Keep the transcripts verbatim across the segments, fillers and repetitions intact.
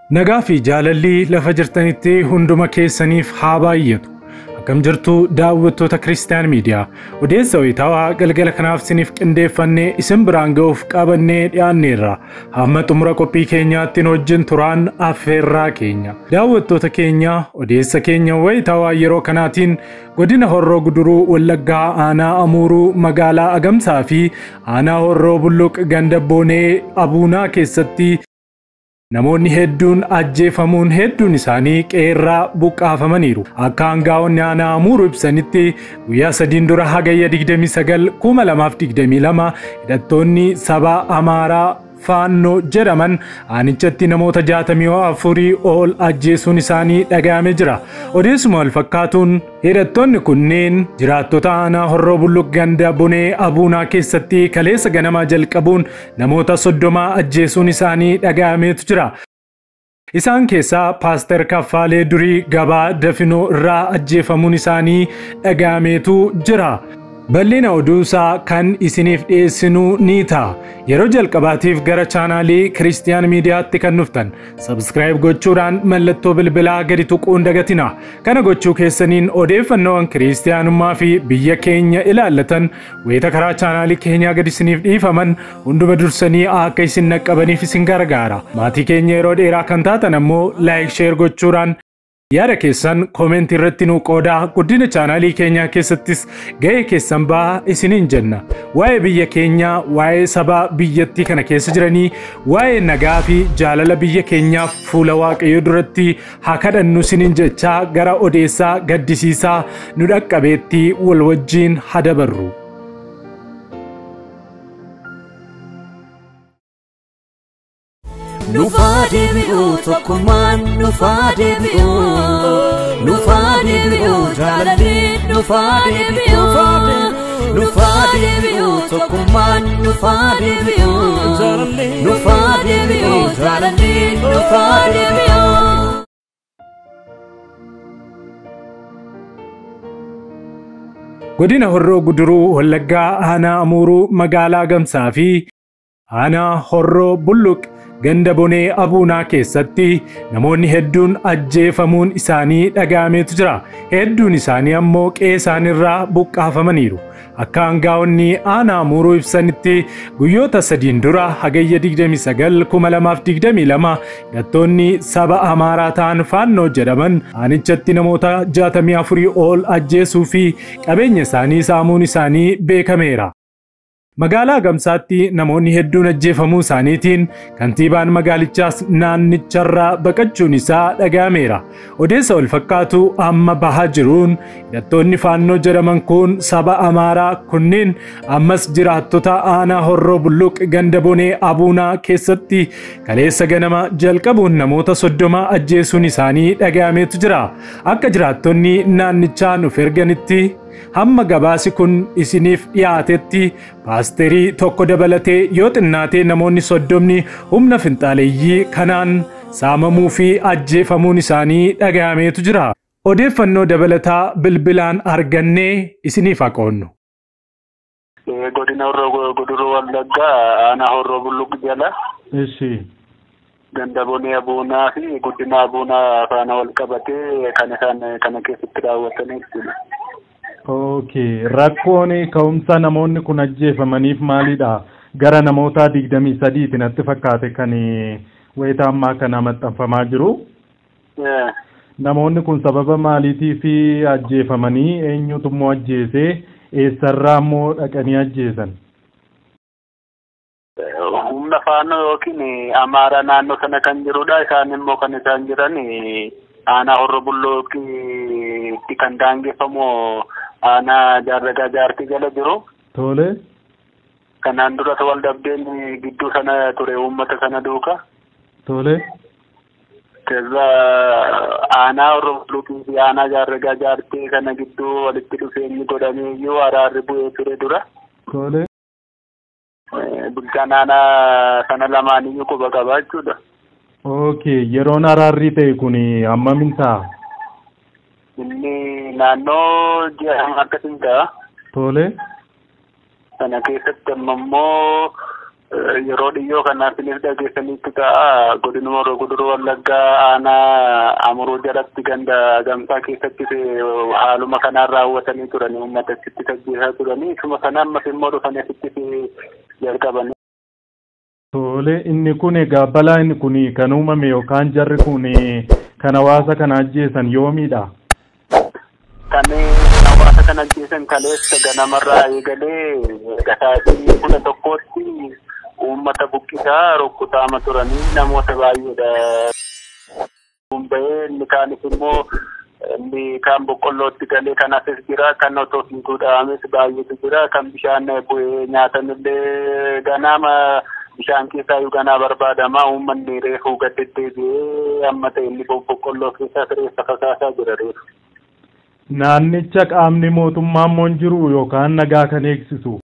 Nagaa fi jaalalli lafa jirtanitti hunduma keessaniif haa baay'atu. Akkam jirtu daawwattoota Kiristiyaan Miidiyaa. Odeessa wayitaawaa galgala kanaaf isiniif qindeeffannee isin biraan ga'uuf qabannee dhiyaanneerra. Hamma xumura qophii keenyaatti wajjin turaan affeerraa keenya. Daawwattoota keenya odeessa keenya wayitaawaa yeroo kanaatiin godina Horroo Guduruu Wallaggaa aanaa Amuuruu magaalaa Agamsaa fi aanaa Horroo Bulluq ganda Boonee Abuunaa keessatti namoonni hedduun ajjeefamuun hedduun isaanii qeerraa buqqaafamaniiru. Akka aangaa'onni aanaa Amuuruu ibsanitti guyyaa sadiin dura hagayya digdamii sagal kuma lamaaf digdamii lama hidhattoonni saba Amaaraa Faannoo jedhaman aanichatti namoota jaatamii afurii ol ajjeesuun isaanii dhaga'amee jira. Odeessuma wal fakkaatuun hidhattoonni kunneen jiraattota aanaa Horroo Bulluq ganda Bonee Abuunaa keessatti kaleessa ganamaa jalqabuun namoota soddoma ajjeesuun isaanii dhaga'ameetu jira. Isaan keessaa Paaster Kaffaalee Durii Gabaa Dafinoo irraa ajjeefamuun isaanii dhaga'ameetu jira. Bal'ina oduusaa kan isiniif dhiyeessinu ni ta'a. Yeroo jalqabaatiif gara chaanaalii Kiristiyaan Miidiyaatti kan dhuftan subscribe gochuudhaan mallattoo bilbilaa gadi tuquun dagatina. Kana gochuu keessaniin odeeffannoowwan kiristiyaanummaa fi biyya keenya ilaallatan wayita karaa chaanaalii keenyaa gadi isiniif dhiifaman hunduma dursanii akka isin naqqabaniif isin gargaara. Maatii keenya yeroo dheeraa kan taatan ammoo like share gochuudhaan yaada keessan comment irratti nu qoodaa. Guddina chaanaalii keenyaa keessattis ga'ee keessan ba'aa isiniin jenna. Waa'ee biyya keenyaa, waa'ee saba biyyattii kana keessa jiranii, waa'ee nagaa fi jaalala biyya keenyaaf fuula Waaqayyoo duratti haa kadhannu isiniin jechaa gara odeessaa gaddisiisaa nu dhaqqabeetti wal wajjiin haa dabarru. Nufade bi'u tokkummaan nufade bi'u nufade bi'u jaalalli nufade bi'u nufade bi'u tokkummaan nufade bi'u nufade bi'u jaalalli nufade bi'u. Godina Horroo Guduruu Wallaggaa aanaa Amuuruu magaalaa Agamsaa fi aanaa Horroo Bulluq ganda Bonee Abuunaa keessatti namoonni hedduun ajjeefamuun isaanii dhaga'ameetu jira. Hedduun isaanii ammoo qe'ee isaaniirraa buqqaafamaniiru. Akka aangaa'onni aanaa Amuuruu ibsanitti guyyoota sadiin dura hagayya digdamii sagal kuma lamaaf digdamii lama hidhattoonni saba Amaaraa ta'an Faannoo jedhaman aanichatti namoota jaatamii afurii ol ajjeesuu fi qabeenya isaanii saamuun isaanii beekameera. Magaalaa Agamsaatti namoonni hedduun ajjeefamuu isaaniitiin kantiibaan magaalichaas naannicharraa baqachuun isaa dhaga'ameera. Odeessa wal fakkaatu amma bahaa jiruun hidhattoonni Faannoo jedhaman kun saba Amaaraa kunneen ammas jiraattota aanaa Horroo Bulluq ganda Bonee Abuunaa keessatti kaleessa ganama jalqabuun namoota soddoma ajjeesuun isaanii dhaga'ameetu jira. Akka jiraattonni naannichaa nuuf erganitti hamma gabaasi kun isiniif dhiyaatetti paasterii tokko dabalatee yoo xinnaatee namoonni soddomni humna finxaaleeyyii kanaan saamamuu fi ajjeefamuun isaanii dhaga'ameetu jira. Odeeffannoo dabalataa bilbilaan argannee isiniif aqoonnu. Godina Horroo Guduruu Wallaggaa aanaa Horroo Bulluq jala. Ishi. Ganda Bonee Abuunaa fi guddina Abuunaa faana wal qabatee kan isaan kana keessatti raawwatanii jiru. Okay, rakkoon ka'umsa namoonni kun ajjeefamaniif maalidha? Gara namoota digdamii sadiitiin natti fakkaate kan wayita ammaa kana maxxanfamaa jiru. Namoonni kun sababa maaliitiif ajjeefamanii eenyutu immoo ajjeesee eessarraa immoo dhaqanii ajjeesan? Humna Faannoo yookiin Amaaraa naannoo sana kan jirudha. Isaan immoo kan isaan jiran aanaa Horroo Bulluqitti kan daangeffamu aanaa Jaarragaa Jaartii jala jiru. Tole. Kanaan duras wal dhabdeen gidduu sana ture uummata sana duuka. Tole. Keessa aanaa Horroo Bulluqii fi aanaa Jaarragaa Jaartii kana gidduu walitti dhufeenyi godhamee iyyuu araarri bu'ee ture dura. Tole. Bulchaan aanaa sana lamaaniyyuu quba qabaa jechuudha. Okay, yeroon araarri ta'e kun hammam ta'a? Inni naannoo ji'a akkasiin ta'a. Tole. Sana keessatti ammoo yeroo dhiyyoo kanaatiif dhageessanitti ta'a godinuma Guduruu Wallaggaa aanaa Amuruu jalatti ganda gamtaa keessatti haaluma kanaan raawwatanii turanii uummata achitti tajjeesaa turanii isuma kana ammas immoo dhufanii achitti jalqabanii. Tole inni kun egaa balaa inni kun kan uumame yookaan jarri kun kan hawaasa kana ajjeesan yoomidha? Kan hawaasa kana ajjeesan kaleessa ganamarraa eegalee gataatii kudha tokkootti uummata buqqisaa rukkutaama turanii namoota baay'eedha. Umba'ee inni kaanis immoo inni kaan boqqollootti galee kanaafis jira kan otoo fiiguu dha'ames baay'eetu jira kan bishaan bu'ee nyaatanillee ganama bishaan keessaa yoo ganaa barbaadama uummanni reefuu gaddeddeebi'ee amma ta'e inni boqqolloo keessaa reeffa fakaasaa jira reefu. Naannicha qaamni mootummaa immoo hin jiru yookaan nagaa kan eegsisu?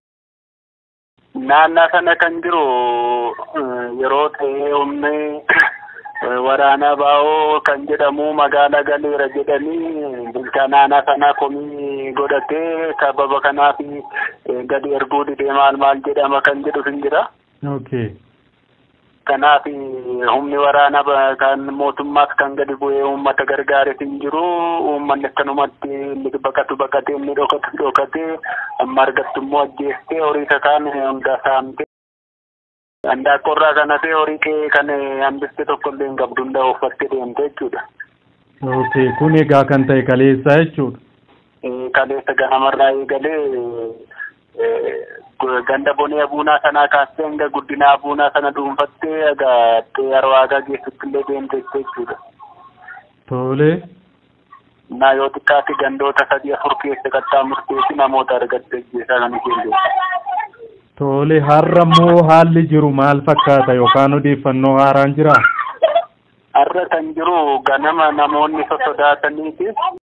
Naannaa sana kan jiru yeroo ta'e humni waraana baa'oo kan jedhamu magaalaa galeera jedhanii bulchaa naannaa sanaa komii godhatee sababa kanaaf gadi erguu didee maal maal jedhama kan jedhu hin jira. Okay. Kanaaf humni waraanaa kan mootummaas kan gadi bu'ee uummata gargaareef hin jiru uummanni akkanumatti inni baqatu baqatee inni dhokatu dhokatee amma argattu immoo ajjeestee horii kaan hunda saamtee handaaqqoorraa kana ta'e horii kee kan hambiste tokkollee hin qabdu hunda uffattee deemte jechuudha. Okay, kun egaa kan ta'e kaleessa jechuudha. Kaleessa ganamarraa eegalee ganda bonee abuunaa sanaa kaastee hanga guddina abuunaa sana dhuunfattee egaa yeroo waagaa geessutti illee deemte jechuudha. Tole. Na yoo xiqqaatti gandoota sadii afur keessa qaxxaamurteetti namoota argatte ajjeesaa kan isheen. Tole, har'a immoo haalli jiru maal fakkaata yookaan odeeffannoo haaraan jira? Har'a kan jiru ganama namoonni sosodaataniiti.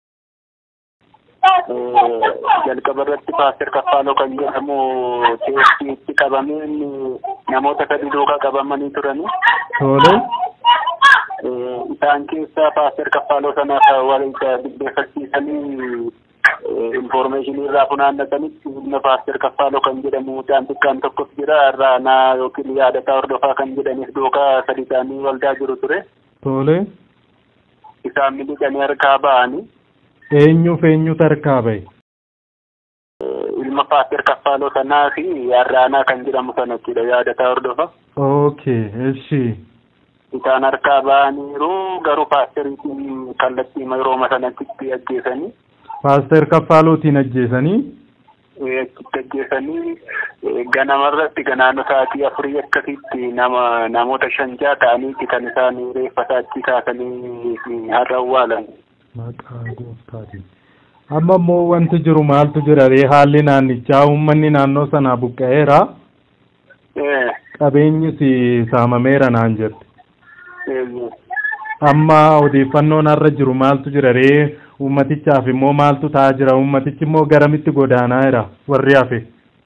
Jalqaba irratti Paaster Kaffaaloo kan jedhamu teessiitti qabamee namoota sadii duukaa qabamanii turanii. Tole. Isaan keessaa Paaster Kaffaaloo sanaaf waliin dubbeeffachiisanii information irraa funaannatanitti humna Paaster Kaffaaloo kan jedhamu mucaan xiqqaan tokkos jira irraa yookiin yaadataa hordofaa kan jedhaniif duukaa sadii isaanii waldaa jiru ture. Tole. Isaan miliqanii harkaa ba'anii. Eenyuuf eenyutu harkaa ba'e? Ilma Paaster Kaffaaloo sanaa fi Arraanaa kan jedhamu sanatti yaadataa hordofa. Okay, eshi. Isaan harkaa ba'aniiru garuu Paasteriitiin kallattii yerooma sanatti ajjeesanii. Paaster Kaffaalootiin ajjeesanii? Achitti ajjeesanii ganamarratti ganaanoo sa'aatii afurii akkasitti nama namoota shan ja'a ta'aniiti kan isaan reeffa isaatti kaasanii har'a awwaalan. Maqaa gooftaatiin. Amma immoo wanti jiru maaltu jira ree haalli naannichaa uummanni naannoo sanaa buqqa'eera. Qabeenyis saamameera naan jette. Amma odeeffannoon har'a jiru maaltu jira ree uummatichaaf immoo maaltu ta'aa jira uummatichi immoo garamitti godaanaa jira warri hafe.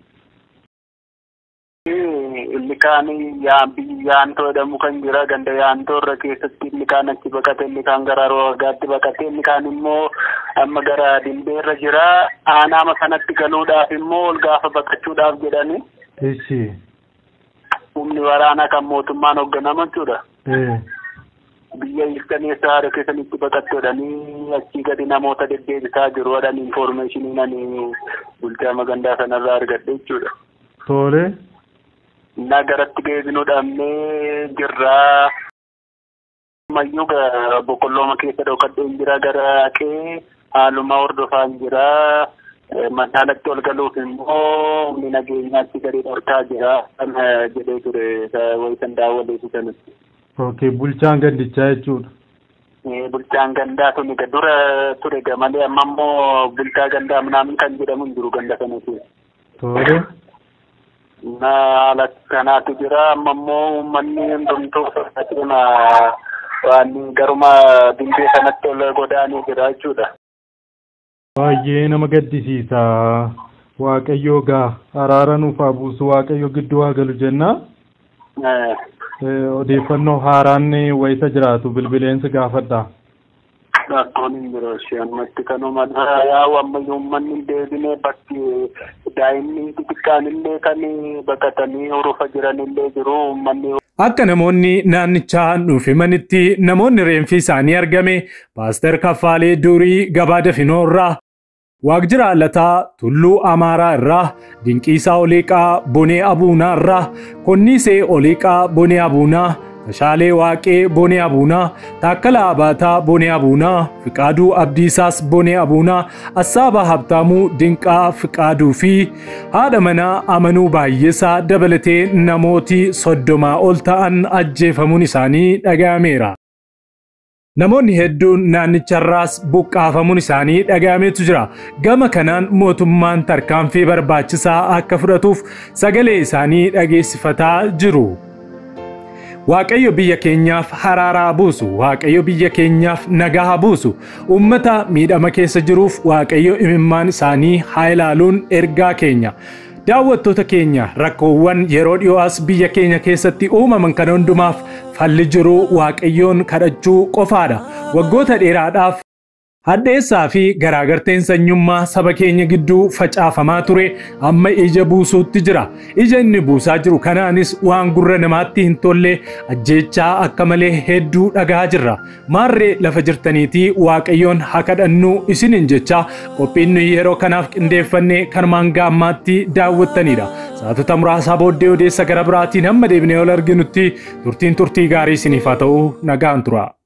Inni kaan yaantoo jedhamu kan jira ganda yaantoo irra keessatti inni kaan achi baqate inni kaan gara roagaatti baqate inni kaan immoo amma gara dimbeerra jira aanaama kanatti galuudhaaf immoo ol gaafa baqachuudhaaf jedhani. Eshi. Humni waraanaa kan mootummaan hoogganamu jechuudha. Biyya ilkaneessa haara keessanitti baqattoodhanii achii gadi namoota deddeebisaa jiru jedhan informationii nani bulchaa magandaa sanarraa argadhe jechuudha. Tole. Nagaratti geejjinuu dhabnee jirraa. Ammayyuu boqqollooma keessa dhokadheen jira gara qee haaluma hordofaan jira. Magaalatti ol galuuf immoo humni nageenyaatti gadi dhorkaa jira. Kana jedhee ture wayisan daawwaleetu sanatti. Okay, bulchaan gandichaa jechuudha. Bulchaan gandaa tuni dura ture malee amma immoo bulchaa gandaa minaamin kan jedhamu hin jiru ganda sanatti. Tole. Na haala kanaatu jira amma immoo uummanni hundumtuu sodaatuma waan garuma dimbee sanatti ol godaanii jira jechuudha. Baay'ee nama gaddisiisa. Waaqayyoo gaa araara nuuf haa buusu waaqayyo gidduu haa galu jenna. Odeeffannoo haaraan wayita jiraatu bilbileensi gaafadha. rakkoon hin jiru ishee ammatti kanuma yaa'u ammayyuu uummanni hin deebine bakki daa'imni xixiqqaan illee kan baqatanii hurufa jiran illee jiru uummanni. Akka namoonni naannichaa nuuf himanitti namoonni reenfi isaanii argame Paaster Kaffaalee Durii Gabaa Dafinoo irraa, Waaqjira Alataa Tulluu Amaaraa irraa, Dinqiisaa Oliiqaa Bonee Abuunaa irraa, Konniisee Oliiqaa Bonee Abuunaa, Tashaalee Waaqee Bonee Abuunaa, Taakkalaa Abaataa Bonee Abuunaa, Fiqaaduu Abdiisaas Bonee Abuunaa, Assaabaa Habtaamuu Dinqaa Fiqaaduu fi haadha manaa Amanuu Baay'isaa dabalatee namooti soddomaa ol ta'an ajjeefamuun isaanii dhaga'ameera. Namoonni hedduun naannicharraas buqqaafamuun isaanii dhaga'ameetu jira. Gama kanaan mootummaan tarkaanfii barbaachisaa akka fudhatuuf sagalee isaanii dhageessifataa jiru. Waaqayyo biyya keenyaaf haraaraa buusu, Waaqayyo biyya keenyaaf nagaa buusu, ummata miidhama keessa jiruuf Waaqayyo imimmaan isaanii haa ilaaluun ergaa keenya. Daawwattoota keenya rakkoowwan yeroo dhiyoos biyya keenya keessatti uumaman kan hundumaaf falli jiru Waaqayyoon kadhachuu qofaadha. Waggoota dheeraadhaaf hadheessaa fi garaagarteen sanyummaa saba keenya gidduu facaafamaa ture amma ija buusuutti jira. Ija inni buusaa jiru kanaanis waan gurra namaatti hin tolle ajjeechaa akka malee hedduu dhagaa jirra. Maarree lafa jirtaniitii Waaqayyoon haa kadhannu isiniin jecha qophiin nuyi yeroo kanaaf qindeeffannee kanumaan gaammaatti daawwattanidha. Saatota muraasaa booddee odeessa gara biraatiin hamma deebinee ol arginutti turtiin turtii gaarii isiniif haa ta'u nagaan tura.